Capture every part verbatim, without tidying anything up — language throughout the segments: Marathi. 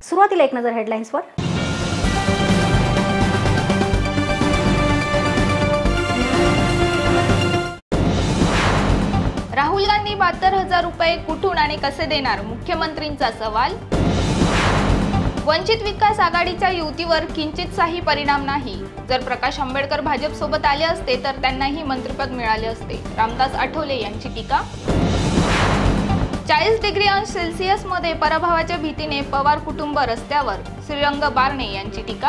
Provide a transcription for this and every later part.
सुरुवातीला एक नजर हेडलाईन्सवर। राहुल गांधी बहात्तर हजार रुपये कुठून आणि कसे देणार, मुख्यमंत्रींचा सवाल। वंचित विकास आघाडीच्या युतीवर किंचितसाही परिणाम नाही। जर प्रकाश आंबेडकर भाजप सोबत आले असते तर त्यांनाही मंत्रिपद मिळाले असते, रामदास आठवले यांची टीका। चाळीस डिग्री अंश सेल्सिअस मध्ये पराभवाच्या भीतीने पवार कुटुंब रस्त्यावर, श्रीरंग बारणे यांची टीका।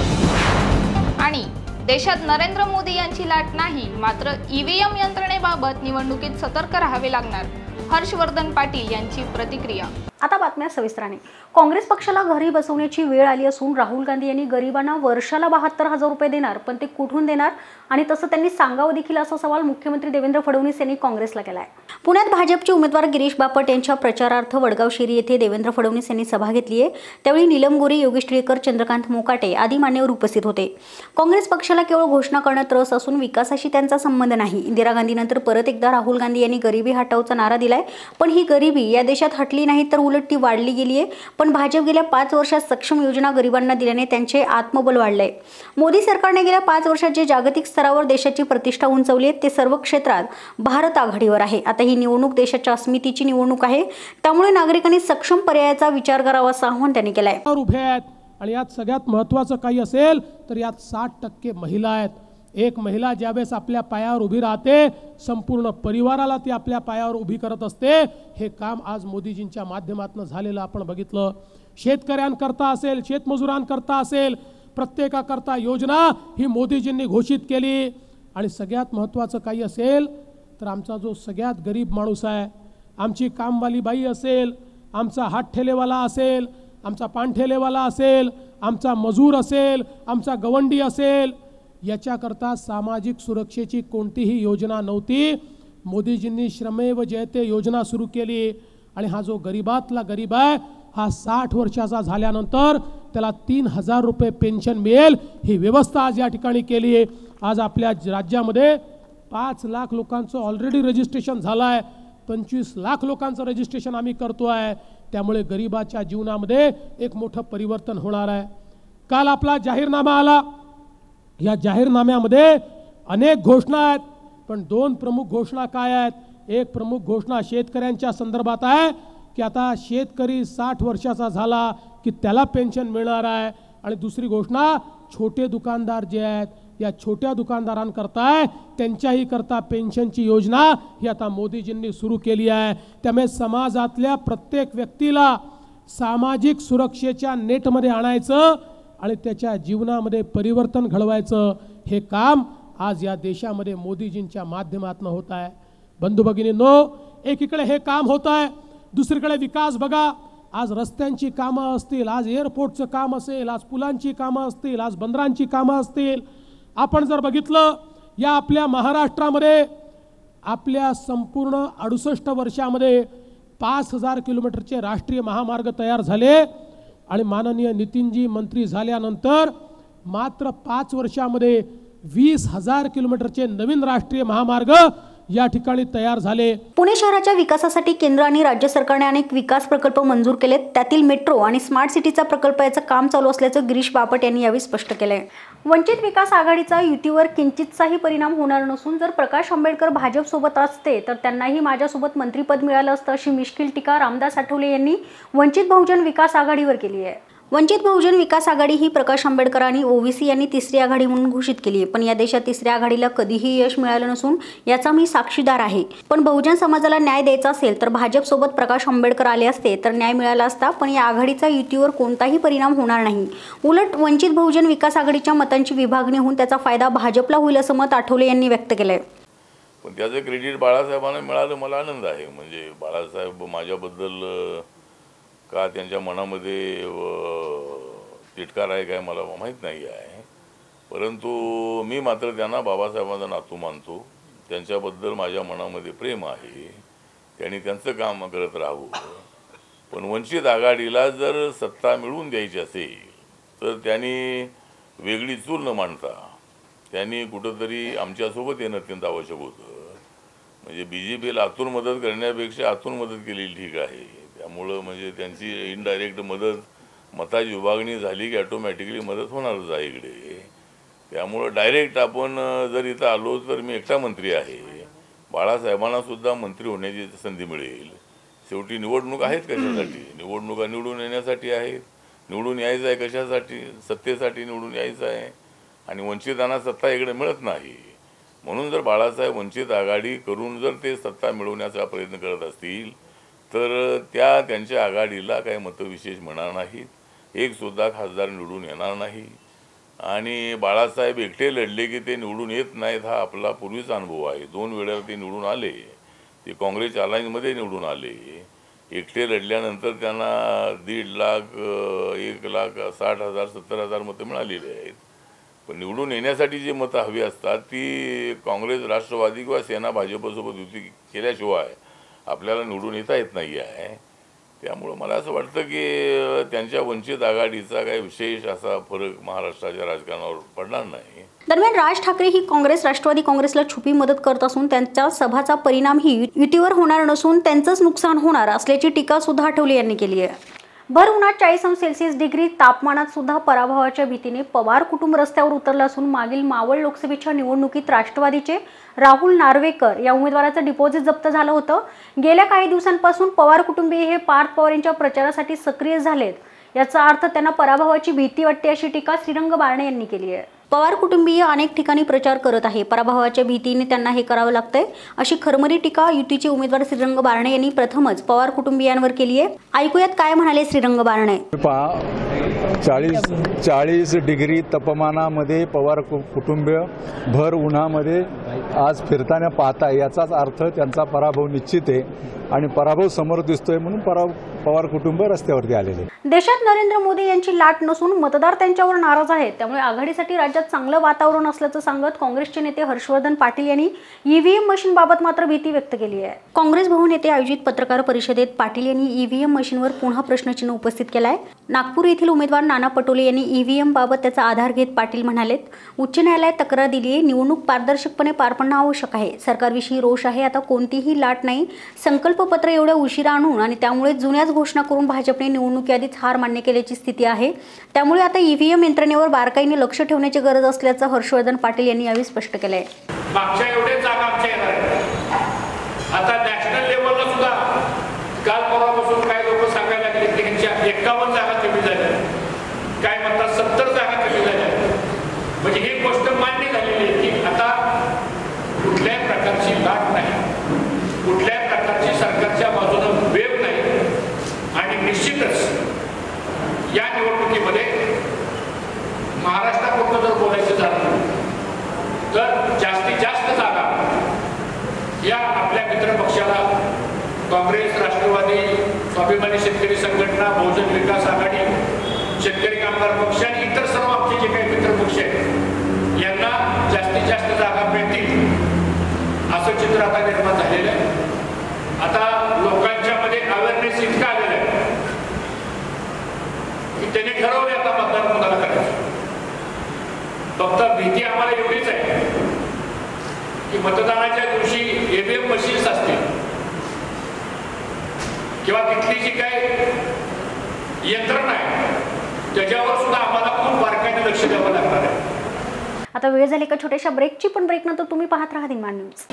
आणि देशात नरेंद्र मोदी यांची लाट नाही, मात्र ईव्हीएम यंत्रणेबाबत निवडणुकीत सतर्क राहावे लागणार, हर्षवर्धन पाटील यांची प्रतिक्रिया। आता बातम्या सविस्तराने। काँग्रेस पक्षाला घरी बसवण्याची वेळ आली असून राहुल गांधी यांनी गरिबांना वर्षाला बहात्तर हजार रुपये देणार, पण ते कुठून देणार आणि तसं त्यांनी सांगावं देखील, असा सवाल मुख्यमंत्री देवेंद्र फडणवीस यांनी काँग्रेसला केला आहे। पुण्यात भाजपचे उमेदवार गिरीश बापट यांच्या प्रचारार्थ वडगाव शेरी येथे देवेंद्र फडणवीस यांनी सभा घेतली आहे। त्यावेळी नीलम गोरे, योगेश टिळेकर, चंद्रकांत मोकाटे आदी मान्यवर उपस्थित होते। काँग्रेस पक्षाला केवळ घोषणा करण्यात रस असून विकासाशी त्यांचा संबंध नाही। इंदिरा गांधीनंतर परत एकदा राहुल गांधी यांनी गरिबी हटावचा नारा दिलाय, पण ही गरिबी या देशात हटली नाही तर उलट ती वाढली गेली आहे। पण भाजप गेल्या पाच वर्षात सक्षम योजना गरिबांना दिल्याने त्यांचे आत्मबल वाढले। मोदी सरकारने गेल्या पाच वर्षात जे जागतिक स्तरावर देशाची प्रतिष्ठा उंचावली आहे ते सर्व क्षेत्रात भारत आघाडीवर आहे। आता ही निवडणूक देशाच्या अस्मितेची निवडणूक आहे, त्यामुळे नागरिकांनी सक्षम पर्यायाचा विचार करावा असं आवाहन त्यांनी केलं आहे। उभे आहेत आणि यात सगळ्यात महत्त्वाचं काही असेल तर यात साठ टक्के महिला आहेत। एक महिला ज्यावेळेस आपल्या पायावर उभी राहते, संपूर्ण परिवाराला ती आपल्या पायावर उभी करत असते। हे काम आज मोदीजींच्या माध्यमातून झालेलं आपण बघितलं। शेतकऱ्यांकरता असेल, शेतमजुरांकरता असेल, प्रत्येकाकरता योजना ही मोदीजींनी घोषित केली। आणि सगळ्यात महत्त्वाचं काही असेल तर आमचा जो सगळ्यात गरीब माणूस आहे, आमची कामवाली बाई असेल, आमचा हात ठेलेवाला असेल, आमचा पानठेलेवाला असेल, आमचा मजूर असेल, आमचा गवंडी असेल, याच्याकरता सामाजिक सुरक्षेची कोणतीही योजना नव्हती। मोदीजींनी श्रमेव जयते योजना सुरू केली आणि हा जो गरीबातला गरीब आहे हा साठ वर्षाचा झाल्यानंतर त्याला तीन हजार रुपये पेन्शन मिळेल, ही व्यवस्था आज या ठिकाणी केली आहे। आज आपल्या राज्यामध्ये पाच लाख लोकांचं ऑलरेडी रजिस्ट्रेशन झालं आहे, पंचवीस लाख लोकांचं रजिस्ट्रेशन आम्ही करतो आहे। त्यामुळे गरिबाच्या जीवनामध्ये एक मोठं परिवर्तन होणार आहे। काल आपला जाहीरनामा आला, या जाहीरनाम्यामध्ये अनेक घोषणा आहेत, पण दोन प्रमुख घोषणा काय आहेत? एक प्रमुख घोषणा शेतकऱ्यांच्या संदर्भात आहे की आता शेतकरी साठ वर्षाचा झाला की त्याला पेन्शन मिळणार आहे, आणि दुसरी घोषणा छोटे दुकानदार जे आहेत या छोट्या दुकानदारांकरता आहे, त्यांच्याही करता पेन्शनची योजना ही आता मोदीजींनी सुरू केली आहे। त्यामुळे समाजातल्या प्रत्येक व्यक्तीला सामाजिक सुरक्षेच्या नेटमध्ये आणायचं आणि त्याच्या जीवनामध्ये परिवर्तन घडवायचं, हे काम आज या देशामध्ये मोदीजींच्या माध्यमातून होत आहे। बंधू भगिनींनो, एकीकडे हे काम होत आहे, दुसरीकडे विकास बघा। आज रस्त्यांची कामं असतील, आज एअरपोर्टचं काम असेल, आज पुलांची कामं असतील, आज बंदरांची कामं असतील। आपण जर बघितलं या आपल्या महाराष्ट्रामध्ये आपल्या संपूर्ण अडुसष्ट वर्षामध्ये पाच हजार किलोमीटरचे राष्ट्रीय महामार्ग तयार झाले आणि माननीय नितीनजी मंत्री झाल्यानंतर मात्र पाच वर्षामध्ये वीस हजार किलोमीटरचे नवीन राष्ट्रीय महामार्ग या ठिकाणी तयार झाले। पुणे शहराच्या विकासासाठी केंद्र आणि राज्य सरकारने अनेक विकास प्रकल्प मंजूर केलेत, त्यातील मेट्रो आणि स्मार्ट सिटीचा प्रकल्प याचं काम चालू असल्याचं गिरीश बापट यांनी यावेळी स्पष्ट केलंय। वंचित विकास आघाडीचा युतीवर किंचितसाही परिणाम होणार नसून जर प्रकाश आंबेडकर भाजप सोबत असते तर त्यांनाही माझ्यासोबत मंत्रिपद मिळालं असतं, अशी मिश्किल टीका रामदास आठवले यांनी वंचित बहुजन विकास आघाडीवर केली आहे। वंचित बहुजन विकास आघाडी ही प्रकाश आंबेडकर आणि ओबीसी यांनी तिसरी आघाडी म्हणून घोषित केली आहे, पण या देशात तिसऱ्या आघाडीला कधीही यश मिळालं नसून याचा मी साक्षीदार आहे। पण बहुजन समाजाला न्याय द्यायचा असेल तर भाजप सोबत प्रकाश आंबेडकर आले असते तर न्याय मिळाला असता, पण या आघाडीचा युतीवर कोणताही परिणाम होणार नाही। उलट वंचित बहुजन विकास आघाडीच्या मतांची विभागणी होऊन त्याचा फायदा भाजपला होईल असं मत आठवले यांनी व्यक्त केलंय। पण त्याचं क्रेडिट बाळासाहेबांना मिळालं, मला आनंद आहे। म्हणजे बाळासाहेब माझ्याबद्दल का त्यांच्या मनामध्ये तिटकार आहे काय मला माहीत नाही आहे, परंतु मी मात्र त्यांना बाबासाहेबांचा नातू मानतो। त्यांच्याबद्दल माझ्या मनामध्ये प्रेम आहे, त्यांनी त्यांचं काम करत राहू। पण वंचित आघाडीला जर सत्ता मिळवून द्यायची असेल तर त्यांनी वेगळी चूल न मांडता त्यांनी कुठंतरी आमच्यासोबत येणं अत्यंत आवश्यक होतं। म्हणजे बी जे पीला आतून मदत करण्यापेक्षा आतून मदत केलेली ठीक आहे। त्यामुळं म्हणजे त्यांची इनडायरेक्ट मदत मताची विभागणी झाली की ऑटोमॅटिकली मदत होणारच आहे इकडे. त्यामुळं डायरेक्ट आपण जर इथं आलो तर मी एकटा मंत्री आहे, बाळासाहेबांना सुद्धा मंत्री होण्याची संधी मिळेल. शेवटी निवडणूक आहेत कशासाठी? निवडणुका निवडून येण्यासाठी आहेत. निवडून यायचं आहे कशासाठी? सत्तेसाठी निवडून यायचं आहे. आणि वंचितांना सत्ता इकडे मिळत नाही. म्हणून जर बाळासाहेब वंचित आघाडी करून जर ते सत्ता मिळवण्याचा प्रयत्न करत असतील तर त्या त्यांच्या आघाडीला काही मतविशेष मिळणार नाहीत, एक सुद्धा खासदार निवडून येणार नाही. आणि बाळासाहेब एकटे लढले की ते निवडून येत नाहीत हा आपला पूर्वीचा अनुभव आहे. दोन वेळा ते निवडून आले, ते काँग्रेस अलायन्समध्ये निवडून आले. एकटे लढल्यानंतर त्यांना दीड लाख एक लाख साठ हजार सत्तर हजार मतं मिळालेली आहेत. पण निवडून येण्यासाठी जी मतं हवी असतात ती काँग्रेस राष्ट्रवादी किंवा सेना भाजपसोबत युती केल्याशिवाय आपल्याला निवडून येता येत नाही आहे. त्यामुळं मला असं वाटतं की त्यांच्या वंचित आघाडीचा काही विशेष असा फरक महाराष्ट्राच्या राजकारणावर पडणार नाही. दरम्यान राज ठाकरे ही काँग्रेस राष्ट्रवादी काँग्रेसला छुपी मदत करत असून त्यांच्या सभाचा परिणामही युतीवर होणार नसून त्यांचंच नुकसान होणार असल्याची टीका सुद्धा आठवले यांनी केली आहे. भर उन्हात चाळीस अंश सेल्सिअस डिग्री तापमानात सुद्धा पराभवाच्या भीतीने पवार कुटुंब रस्त्यावर उतरलं असून मागील मावळ लोकसभेच्या निवडणुकीत राष्ट्रवादीचे राहुल नार्वेकर या उमेदवाराचं डिपॉझिट जप्त झालं होतं. गेल्या काही दिवसांपासून पवार कुटुंबीय हे पार्थ पवार यांच्या प्रचारासाठी सक्रिय झालेत. याचा अर्थ त्यांना पराभवाची भीती वाटते अशी टीका श्रीरंग बारणे यांनी केली आहे. पवार कुटुंबीय अनेक ठिकाणी प्रचार करत आहे, पराभवाच्या भीतीने त्यांना हे करावं लागतंय अशी खरमरी टीका युतीचे उमेदवार श्रीरंग बारणे यांनी प्रथमच पवार कुटुंबियांवर केली आहे. ऐकूयात काय म्हणाले श्रीरंग बारणे. पहा, चाळीस चाळीस डिग्री तापमानामध्ये पवार कुटुंबीय भर उन्हामध्ये आज फिरताना पाहता, याचाच अर्थ त्यांचा पराभव निश्चित आहे आणि पराभव समोर दिसतोय म्हणून पराभव पवार कुटुंब रस्त्यावरती आलेले. देशात नरेंद्र मोदी यांची लाट नसून मतदार त्यांच्यावर नाराज आहेत, त्यामुळे आघाडीसाठी राज्यात चांगलं वातावरण असल्याचं सांगत काँग्रेसचे नेते हर्षवर्धन पाटील यांनी ईव्हीएम मशीन बाबत मात्र भीती व्यक्त केली आहे. काँग्रेस भवन येथे आयोजित पत्रकार परिषदेत पाटील यांनी ईव्हीएम मशीनवर पुन्हा प्रश्नचिन्ह उपस्थित केलाय. नागपूर येथील उमेदवार नाना पटोले यांनी ईव्हीएम बाबत त्याचा आधार घेत पाटील म्हणालेत, उच्च न्यायालयात तक्रार दिली आहे, निवडणूक पारदर्शकपणे पार पडणं आवश्यक आहे. सरकारविषयी रोष आहे, आता कोणतीही लाट नाही. संकल्पपत्र एवढ्या उशिरा आणून आणि त्यामुळे जुन्याच घोषणा करून भाजपने निवडणुकी आधीच हार मान्य केल्याची स्थिती आहे. त्यामुळे आता ईव्हीएम यंत्रणेवर बारकाईने लक्ष ठेवण्याची गरज असल्याचं हर्षवर्धन पाटील यांनी यावेळी स्पष्ट केलंय. मागच्या एवढे जागा आमच्या येणार आहेत. आता नॅशनल लेवलला सुद्धा काल परवापासून काही लोक सांगायला लागले की त्यांच्या एक्कावन्न जागा कमी झाल्या, काय म्हणतात सत्तर जागा कमी झाल्या. म्हणजे ही गोष्ट मान्य झालेली आहे की आता कुठल्याही प्रकारची लाट नाही, कुठल्याही प्रकारची सरकारच्या बाजूने वेव नाही. आणि निश्चितच या निवडणुकीमध्ये महाराष्ट्रापुरतं जर बोलायचं झालं तर जास्तीत जास्त जागा या आपल्या मित्रपक्षाला काँग्रेस, राष्ट्रवादी, स्वाभिमानी शेतकरी संघटना, बहुजन विकास आघाडी, शेतकरी कामगार पक्ष आणि इतर सर्व आमचे जे काही मित्रपक्ष आहेत यांना जास्तीत जास्त जागा मिळतील असं चित्र आता निर्माण झालेलं आहे. आता लोकांच्या मध्ये अवेअरनेस इतका आलेला आहे की त्यांनी ठरवले आता मतदान कोणाला करायचं. फक्त भीती आम्हाला एवढीच आहे की मतदानाच्या दिवशी ईव्हीएम मशीन्स असतील किंवा तिथली जी काही यंत्रणा आहे त्याच्यावर सुद्धा आम्हाला खूप बारकाईने लक्ष द्यावं लागणार आहे. आता वेळ झाली का छोट्याशा ब्रेकची, पण ब्रेक नंतर तुम्ही पाहत राहा दिनमान न्यूज.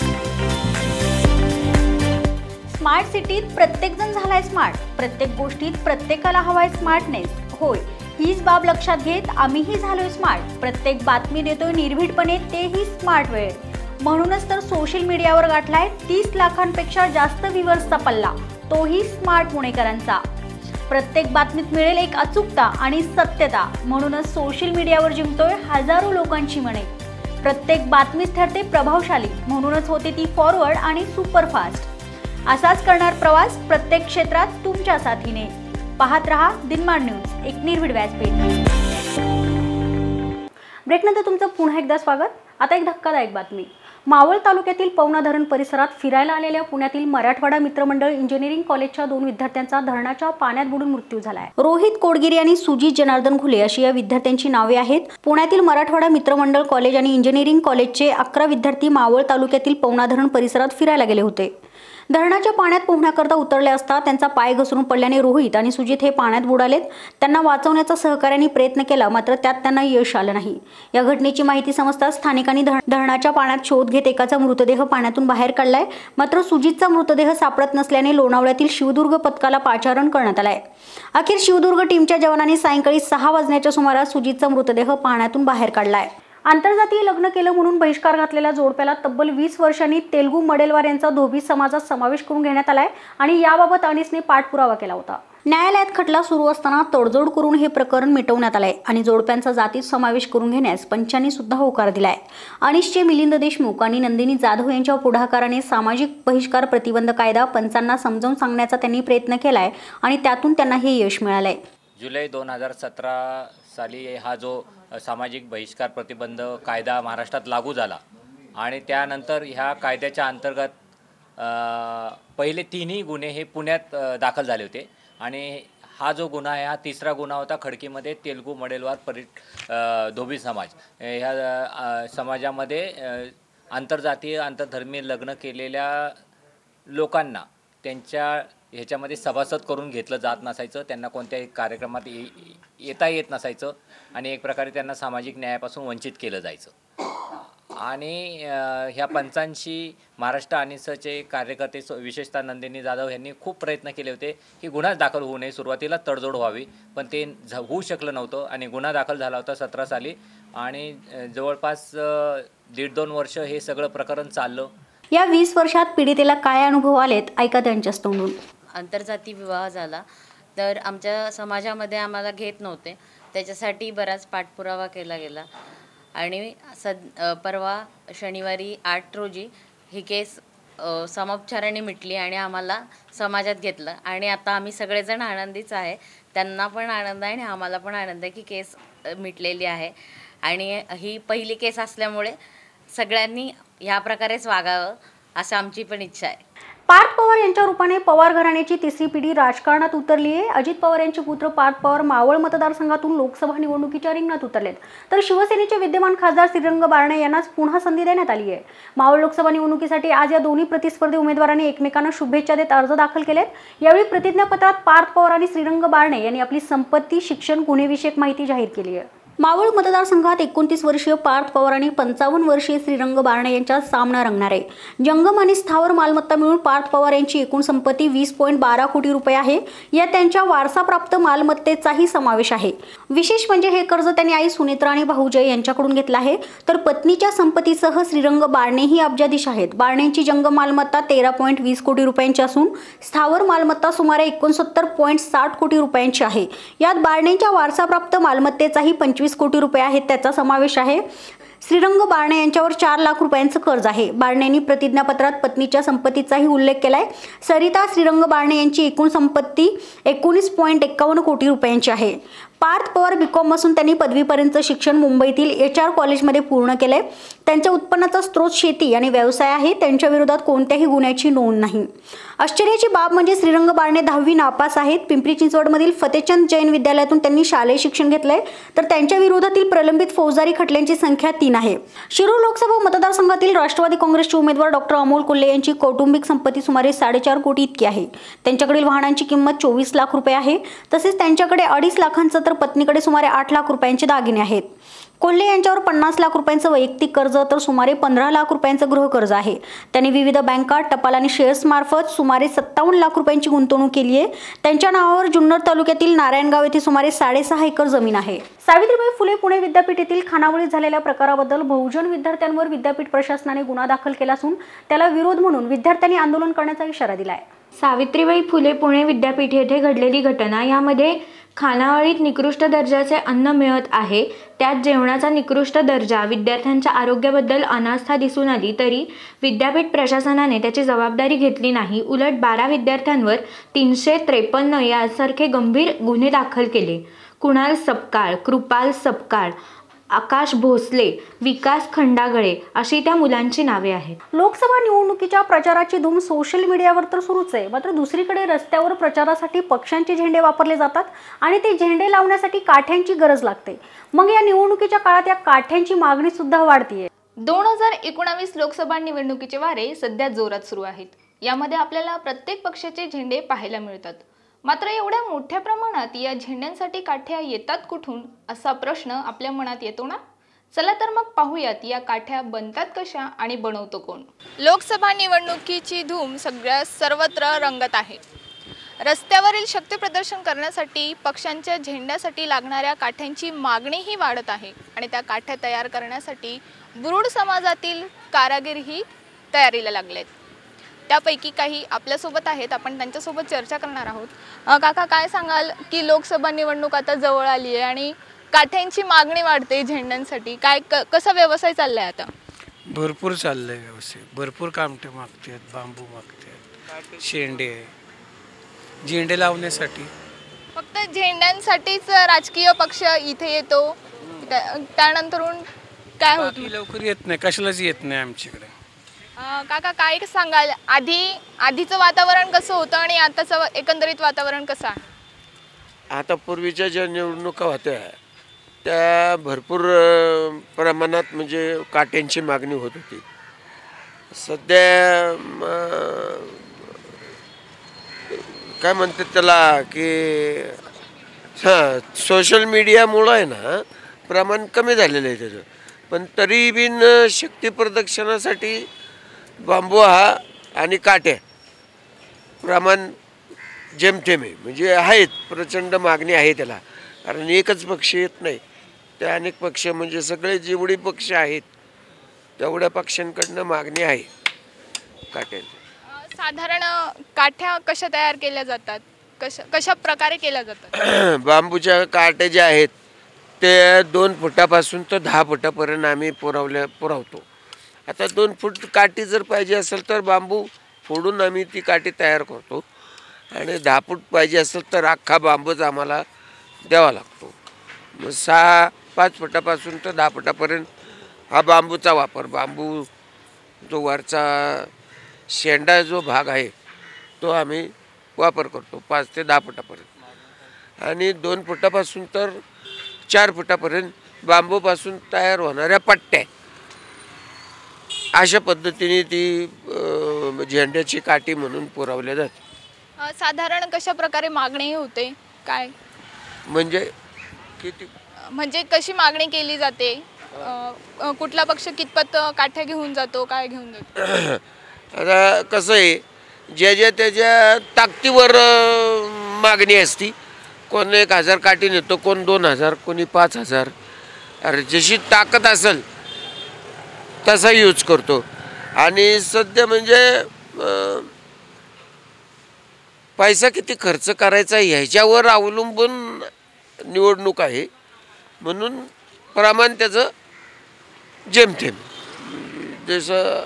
स्मार्ट सिटीत प्रत्येकजण झालाय स्मार्ट, प्रत्येक गोष्टीत प्रत्येकाला हवाय स्मार्टनेस. होय, हीच बाब लक्षात घेत आम्हीही झालोय स्मार्ट. प्रत्येक बातमी देतोय निर्भीडपणे, तेही स्मार्ट वेळ. म्हणूनच तर सोशल मीडियावर गाठलाय तीस लाखांपेक्षा जास्त व्ह्यूअर्सचा पल्ला, तोही स्मार्ट पुणेकरांचा. प्रत्येक बातमीत मिळेल एक अचूकता आणि सत्यता, म्हणूनच सोशल मीडियावर जिंकतोय हजारो लोकांची मने. प्रत्येक बातमीच ठरते प्रभावशाली, म्हणूनच होते ती फॉरवर्ड आणि सुपरफास्ट. असाच करणार प्रवास प्रत्येक क्षेत्रात तुमच्या साथीने. पाहत रहा दिनमान न्यूज, एक निर्भीड व्यासपीठ. ब्रेकनंतर तुमचं पुन्हा एकदा स्वागत. आता एक धक्कादायक बातमी. मावळ तालुक्यातील पवना धरण परिसरात फिरायला आलेल्या पुण्यातील मराठवाडा मित्रमंडळ इंजिनिअरिंग कॉलेजच्या दोन विद्यार्थ्यांचा धरणाच्या पाण्यात बुडून मृत्यू झालाय. रोहित कोडगिरी आणि सुजित जनार्दन घुले अशी या विद्यार्थ्यांची नावे आहेत. पुण्यातील मराठवाडा मित्रमंडळ कॉलेज आणि इंजिनिअरिंग कॉलेजचे अकरा विद्यार्थी मावळ तालुक्यातील पवना धरण परिसरात फिरायला गेले होते. धरणाच्या पाण्यात पोहण्याकरता उतरले असता त्यांचा पाय घसरून पडल्याने रोहित आणि सुजित हे पाण्यात बुडालेत। त्यांना वाचवण्याचा सहकार्याने प्रयत्न केला, मात्र त्यात त्यांना यश आलं नाही। या घटनेची माहिती समजताच स्थानिकांनी धरणाच्या पाण्यात शोध घेत एकाचा मृतदेह पाण्यातून बाहेर काढलाय, मात्र सुजितचा मृतदेह सापडत नसल्याने लोणावळ्यातील शिवदुर्ग पथकाला पाचारण करण्यात आलाय। अखेर शिवदुर्ग टीमच्या जवानांनी सायंकाळी सहा वाजण्याच्या सुमारास सुजितचा मृतदेह पाण्यातून बाहेर काढलाय। आंतरजातीय लग्न केलं म्हणून बहिष्कार घातलेल्या जोडप्याला तब्बल वीस वर्षांनी तेलुगू मडेलवार यांचा धोबी समाजात समावेश करून घेण्यात आलाय आणि याबाबत अनिसने पाठपुरावा केला होता। न्यायालयात खटला सुरू असताना तडजोड करून हे प्रकरण मिटवण्यात आलंय आणि जोडप्यांचा जातीत समावेश करून घेण्यास पंचांनी सुद्धा होकार दिलाय। अनिसचे मिलिंद देशमुख आणि नंदिनी जाधव यांच्या पुढाकाराने सामाजिक बहिष्कार प्रतिबंध कायदा पंचांना समजावून सांगण्याचा त्यांनी प्रयत्न केलाय आणि त्यातून त्यांना हे यश मिळालंय। जुलै दोन हजार सतरा साली हा जो सामाजिक बहिष्कार प्रतिबंध कायदा महाराष्ट्रात लागू झाला आणि त्यानंतर ह्या कायद्याच्या अंतर्गत पहिले तिन्ही गुन्हे हे पुण्यात दाखल झाले होते आणि हा जो गुन्हा आहे हा तिसरा गुन्हा होता खडकीमध्ये तेलुगू मडेलवार परि धोबी समाज ह्या समाजामध्ये आंतरजातीय आंतरधर्मीय लग्न केलेल्या लोकांना त्यांच्या ह्याच्यामध्ये सभासद करून घेतलं जात नसायचं, त्यांना कोणत्याही कार्यक्रमात येता येत नसायचं आणि एक प्रकारे त्यांना सामाजिक न्यायापासून वंचित केलं जायचं। आणि ह्या पंचांशी महाराष्ट्र अनिसचे कार्यकर्ते विशेषतः नंदिनी जाधव यांनी खूप प्रयत्न केले होते की गुन्हाच दाखल होऊ नये, सुरुवातीला तडजोड व्हावी, पण ते होऊ शकलं नव्हतं आणि गुन्हा दाखल झाला होता सतरा साली आणि जवळपास दीड दोन वर्ष हे सगळं प्रकरण चाललं। या वीस वर्षात पीडितेला काय अनुभव आलेत ऐका त्यांच्याच तोंडून। आंतरजाती विवाह झाला तर आमच्या समाजामध्ये आम्हाला घेत नव्हते, त्याच्यासाठी बराच पाठपुरावा केला गेला आणि सद परवा शनिवारी आठ रोजी ही केस समोपचाराने मिटली आणि आम्हाला समाजात घेतलं आणि आता आम्ही सगळेजण आनंदीच आहे। त्यांना पण आनंद आहे आणि आम्हाला पण आनंद आहे की केस मिटलेली आहे आणि ही पहिली केस असल्यामुळे सगळ्यांनी ह्या प्रकारेच वागावं असं आमची पण इच्छा आहे। पार्थ पवार यांच्या रूपाने पवार घराण्याची तिसरी पिढी राजकारणात उतरली आहे। अजित पवार यांचे पुत्र पार्थ पवार मावळ मतदारसंघातून लोकसभा निवडणुकीच्या रिंगणात उतरलेत, तर शिवसेनेचे विद्यमान खासदार श्रीरंग बारणे यांनाच पुन्हा संधी देण्यात आली आहे। मावळ लोकसभा निवडणुकीसाठी आज या दोन्ही प्रतिस्पर्धी उमेदवारांनी एकमेकांना शुभेच्छा देत अर्ज दाखल केलेत। यावेळी प्रतिज्ञापत्रात पार्थ पवार आणि श्रीरंग बारणे यांनी आपली संपत्ती, शिक्षण, गुन्हेविषयक माहिती जाहीर केली आहे। मावळ मतदारसंघात एकोणतीस वर्षीय पार्थ पवार आणि पंचावन्न वर्षीय श्रीरंग बारणे यांच्यात सामना रंगणार आहे। जंगम आणि स्थावर मालमत्ता मिळून पार्थ पवार यांची एकूण संपत्ती वीस पॉईंट बारा कोटी रुपये आहे। यात त्यांच्या वारसाप्राप्त मालमत्तेचाही समावेश आहे। विशेष म्हणजे हे कर्ज त्यांनी आई सुनेत्रा आणि भाऊजय यांच्याकडून घेतलं आहे, तर पत्नीच्या संपत्तीसह श्रीरंग बारणेही अब्जाधीश आहेत। बारणेंची जंगम मालमत्ता तेरा पॉईंट वीस कोटी रुपयांची असून स्थावर मालमत्ता सुमारे एकोणसत्तर पॉईंट साठ कोटी रुपयांची आहे। यात बारणेंच्या वारसाप्राप्त मालमत्तेचाही पंचवीस कोटी रुपये आहेत त्याचा समावेश आहे। श्रीरंग बारणे यांच्यावर चार लाख रुपयांचं कर्ज आहे। बारणेंनी प्रतिज्ञापत्रात पत्नीच्या संपत्तीचाही उल्लेख केलाय। सरिता श्रीरंग बारणे यांची एकूण संपत्ती एकोणीस पॉईंट एक्कावन्न कोटी रुपयांची आहे। पार्थ पवार बीकॉम असून त्यांनी पदवीपर्यंत शिक्षण मुंबईतील एच आर कॉलेजमध्ये पूर्ण केले। त्यांच्या उत्पन्नाचा स्रोत शेती आणि व्यवसाय आहे। त्यांच्या विरोधात कोणत्याही गुन्ह्याची नोंद नाही। आश्चर्याची बाब म्हणजे श्रीरंग बारणे दहावी नापास आहेत। पिंपरी चिंचवडमधील फतेचंद जैन विद्यालयातून त्यांनी शालेय शिक्षण घेतलंय, तर त्यांच्या विरोधातील प्रलंबित फौजदारी खटल्यांची संख्या तीन आहे। शिरूर लोकसभा मतदारसंघातील राष्ट्रवादी काँग्रेसचे उमेदवार डॉक्टर अमोल कोल्हे यांची कौटुंबिक संपत्ती सुमारे साडेचार कोटी इतकी आहे। त्यांच्याकडील वाहनांची किंमत चोवीस लाख रुपये आहे, तसेच त्यांच्याकडे अडीच लाखांचं तर पत्नीकडे सुमारे आठ लाख रुपयांचे दागिने आहेत। कोल्हे यांच्यावर पन्नास लाख रुपयांचं वैयक्तिक कर्ज तर सुमारे पंधरा लाख रुपयांचं गृहकर्ज आहे। त्यांनी विविध बँका, टपाल आणि शेअर्स मार्फत सुमारे सत्तावन्न लाख रुपयांची गुंतवणूक केली आहे। त्यांच्या नावावर जुन्नर तालुक्यातील नारायणगाव येथे सुमारे साडेसहा एकर जमीन आहे। सावित्रीबाई फुले पुणे विद्यापीठ येथील खानावळीत झालेल्या प्रकाराबद्दल बहुजन विद्यार्थ्यांवर विद्यापीठ प्रशासनाने गुन्हा दाखल केला असून त्याला विरोध म्हणून विद्यार्थ्यांनी आंदोलन करण्याचा इशारा दिला आहे। सावित्रीबाई फुले पुणे विद्यापीठ येथे घडलेली घटना, यामध्ये खानावळीत निकृष्ट दर्जाचे अन्न मिळत आहे, त्यात जेवणाचा निकृष्ट दर्जा, विद्यार्थ्यांच्या आरोग्याबद्दल अनास्था दिसून आली, तरी विद्यापीठ प्रशासनाने त्याची जबाबदारी घेतली नाही। उलट बारा विद्यार्थ्यांवर तीनशे त्रेपन्न यासारखे गंभीर गुन्हे दाखल केले। कुणाल सपकाळ, कृपाल सपकाळ, आकाश भोसले, विकास खंडागळे अशी त्या मुलांची नावे आहेत। लोकसभा निवडणुकीच्या प्रचाराची धूम सोशल मीडियावर तर सुरूच आहे, मात्र दुसरीकडे रस्त्यावर प्रचारासाठी पक्षांचे झेंडे वापरले जातात आणि ते झेंडे लावण्यासाठी काठ्यांची गरज लागते। मग या निवडणुकीच्या काळात या काठ्यांची मागणी सुद्धा वाढतीये। दोन हजार एकोणावीस लोकसभा निवडणुकीचे वारे सध्या जोरात सुरू आहेत। यामध्ये आपल्याला प्रत्येक पक्षाचे झेंडे पाहायला मिळतात. मात्र एवढ्या मोठ्या प्रमाणात या झेंड्यांसाठी काठ्या येतात कुठून असा प्रश्न आपल्या मनात येतो ना. चला तर मग पाहूयात या काठ्या बनतात कशा आणि बनवतो कोण. लोकसभा निवडणुकीची धूम सगळ्या सर्वत्र रंगत आहे. रस्त्यावरील शक्ती प्रदर्शन करण्यासाठी पक्षांच्या झेंड्यासाठी लागणाऱ्या काठ्यांची मागणीही वाढत आहे आणि त्या काठ्या तयार करण्यासाठी बुरुड समाजातील कारागीरही तयारीला लागलेत. त्यापैकी काही आपल्यासोबत आहेत, आपण त्यांच्यासोबत चर्चा करणार आहोत. काका, काय सांगाल की लोकसभा निवडणूक आता जवळ आली आहे आणि काठ्यांची मागणी वाढते झेंड्यांसाठी, काय क कसा व्यवसाय चाललाय आता? भरपूर चाललाय व्यवसाय, भरपूर कामटे मागतात, बांबू मागतात, शेंडे, झेंडे लावण्यासाठी. फक्त झेंड्यांसाठीच राजकीय पक्ष इथे येतो, त्यानंतरून काय होतं? लवकर येत नाही, कशालाच येत नाही आमच्याकडे. काका, काय सांगाल, आधी आधीचं वातावरण कसं होतं आणि आताचं एकंदरीत वातावरण कसं आहे? आता पूर्वीच्या ज्या निवडणुका होत्या त्या भरपूर प्रमाणात म्हणजे काट्यांची मागणी होत होती. सध्या काय म्हणतात त्याला की हां सोशल मीडियामुळं आहे ना प्रमाण कमी झालेलं आहे त्याचं. पण तरी बिन शक्ती प्रदर्शनासाठी बांबू हा आणि काट्या प्रमाण जेमतेम आहे, म्हणजे आहेत, प्रचंड मागणी आहे त्याला. कारण एकच पक्ष येत नाही, ते अनेक पक्ष म्हणजे सगळे जेवढे पक्ष आहेत तेवढ्या पक्षांकडनं मागणी आहे काट्यांची. साधारण काठ्या कशा तयार केल्या जातात, कशा कशा प्रकारे केल्या जातात? बांबूच्या काट्या ज्या आहेत ते दोन फुटापासून तर दहा फुटापर्यंत आम्ही पुरवल्या पुरवतो. आता दोन फूट काठी जर पाहिजे असेल तर बांबू फोडून आम्ही ती काठी तयार करतो आणि दहा फूट पाहिजे असेल तर अख्खा बांबूच आम्हाला द्यावा लागतो. मग सहा पाच फुटापासून तर दहा फुटापर्यंत हा बांबूचा वापर, बांबू जो वरचा शेंडा जो भाग आहे तो आम्ही वापर करतो पाच ते दहा फुटापर्यंत. आणि दोन फुटापासून तर चार फुटापर्यंत बांबूपासून तयार होणाऱ्या पट्ट्या, अशा पद्धतीने ती झेंड्याची काठी म्हणून पुरवल्या जाते. साधारण कशा प्रकारे मागणी होते काय, म्हणजे किती म्हणजे कशी मागणी केली जाते? कुठला पक्ष कितपत काठ्या घेऊन जातो, काय घेऊन जातो? आता कसं आहे, ज्या ज्या त्याच्या ताकदीवर मागणी असती. कोण एक हजार काठी नेतो, कोण दोन हजार, कोणी पाच हजार. अरे जशी ताकद असेल तसा यूज करतो. आणि सध्या म्हणजे पैसा किती खर्च करायचा ह्याच्यावर अवलंबून निवडणूक आहे, म्हणून प्रमाण त्याचं जेमतेम. जसं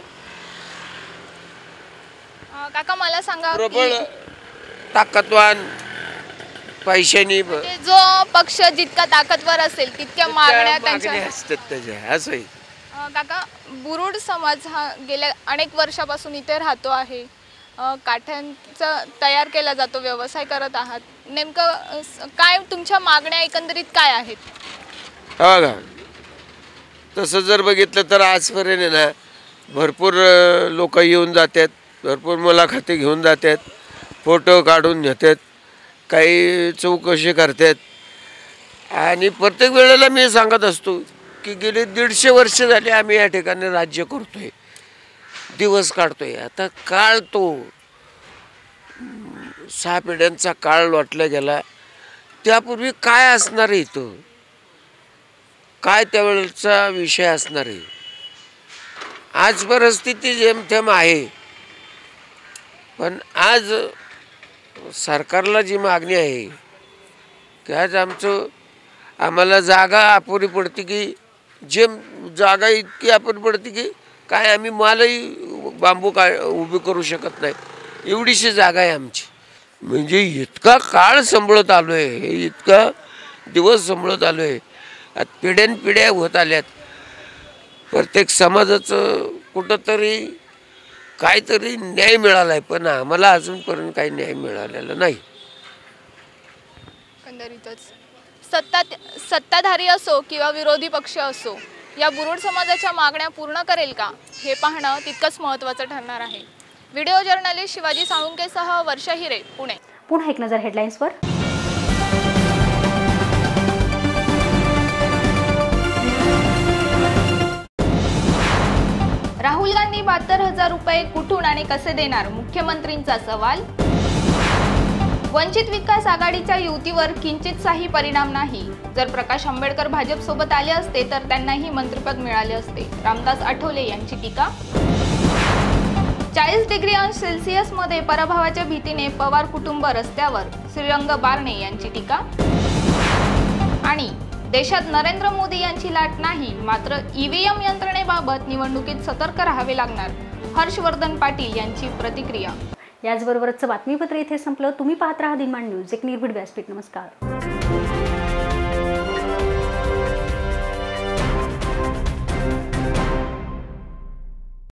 काका, मला सांगा, प्रबळ ताकदवान पैशानी जो पक्ष जितका ताकदवर असेल तितक्या मागण्या त्यांच्या असतात त्याच्या. असंही काका, बुरुड समाज हा गेल्या अनेक वर्षापासून इथे राहतो आहे, काठ्यांचा तयार केला जातो, व्यवसाय करत आहात. नेमकं काय तुमच्या मागण्या एकंदरीत काय आहेत? हा का, तसं जर बघितलं तर आजपर्यंत आहे ना भरपूर लोक येऊन जातात, भरपूर मुलाखती घेऊन जातात, फोटो काढून घेतात, काही चौकशी करतात. आणि प्रत्येक वेळेला मी सांगत असतो की गेले दीडशे वर्ष झाले आम्ही या ठिकाणी राज्य करतोय, दिवस काढतोय. आता काळ तो सहा पिढ्यांचा काळ लोटला गेला. त्यापूर्वी काय असणार आहे, इथं काय त्यावेळेचा विषय असणार आहे. आज परिस्थिती जेमतेम आहे, पण आज सरकारला जी मागणी आहे की आज आमचं आम्हाला जागा अपुरी पडते, की जे जागा इतकी अपुरी पडते की काय आम्ही मालही बांबू काय उभी करू शकत नाही, एवढीशी जागा आहे आमची. म्हणजे इतका काळ सांभाळत आलो आहे, इतका दिवस सांभाळत आलो आहे, पिढ्यानपिढ्या होत आल्यात. प्रत्येक समाजाचं कुठंतरी काहीतरी न्याय मिळाला आहे, पण आम्हाला अजूनपर्यंत काही न्याय मिळालेला नाही. एकंदरीतच सत्ता सत्ताधारी असो किंवा विरोधी पक्ष असो, या बुरुड समाजाच्या मागण्या पूर्ण करेल का हे पाहणं तितकंच महत्त्वाचं ठरणार आहे. व्हिडिओ जर्नलिस्ट शिवाजी साळुंकेसह वर्षा हिरे, पुणे. पुन्हा एक नजर हेडलाईन्सवर. राहुल गांधी बहात्तर हजार रुपये कुठून आणि कसे देणार, मुख्यमंत्रींचा सवाल. वंचित विकास आघाडीच्या युतीवर किंचितसाही परिणाम नाही. जर प्रकाश आंबेडकर भाजप सोबत आले असते तर त्यांनाही मंत्रिपद मिळाले असते, रामदास आठवले यांची टीका. चाळीस डिग्री अंश सेल्सिअस मध्ये पराभवाच्या भीतीने पवार कुटुंब रस्त्यावर, श्रीरंग बारणे यांची टीका. आणि देशात नरेंद्र मोदी यांची लाट नाही, मात्र ईव्हीएम यंत्रणेबाबत निवडणुकीत सतर्क राहावे लागणार, हर्षवर्धन पाटील यांची प्रतिक्रिया. याचबरोबरच बातमीपत्र इथे संपलं. तुम्ही पाहत राहा दिनमान न्यूज, एक निर्भीड व्यासपीठ. नमस्कार.